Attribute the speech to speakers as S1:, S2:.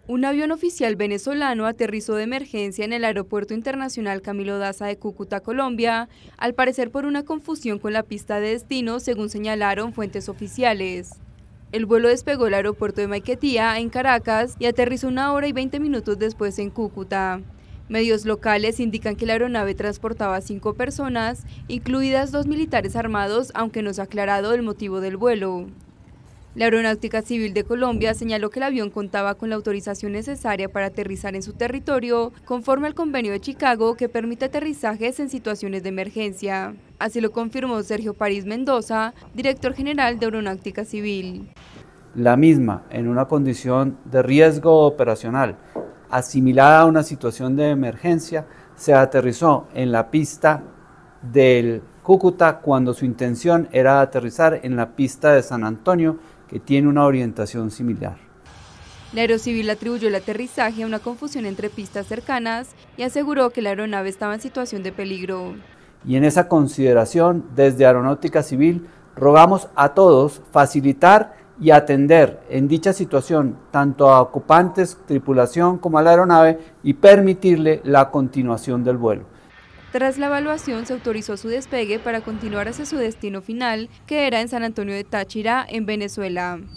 S1: Un avión oficial venezolano aterrizó de emergencia en el Aeropuerto Internacional Camilo Daza de Cúcuta, Colombia, al parecer por una confusión con la pista de destino, según señalaron fuentes oficiales. El vuelo despegó del aeropuerto de Maiquetía, en Caracas, y aterrizó 1 hora y 20 minutos después en Cúcuta. Medios locales indican que la aeronave transportaba 5 personas, incluidas 2 militares armados, aunque no se ha aclarado el motivo del vuelo. La Aeronáutica Civil de Colombia señaló que el avión contaba con la autorización necesaria para aterrizar en su territorio, conforme al Convenio de Chicago que permite aterrizajes en situaciones de emergencia. Así lo confirmó Sergio París Mendoza, director general de Aeronáutica Civil.
S2: La misma, en una condición de riesgo operacional, asimilada a una situación de emergencia, se aterrizó en la pista del Cúcuta cuando su intención era aterrizar en la pista de San Antonio, que tiene una orientación similar.
S1: La Aerocivil atribuyó el aterrizaje a una confusión entre pistas cercanas y aseguró que la aeronave estaba en situación de peligro.
S2: Y en esa consideración, desde Aeronáutica Civil, rogamos a todos facilitar y atender en dicha situación tanto a ocupantes, tripulación como a la aeronave y permitirle la continuación del vuelo.
S1: Tras la evaluación se autorizó su despegue para continuar hacia su destino final, que era en San Antonio de Táchira, en Venezuela.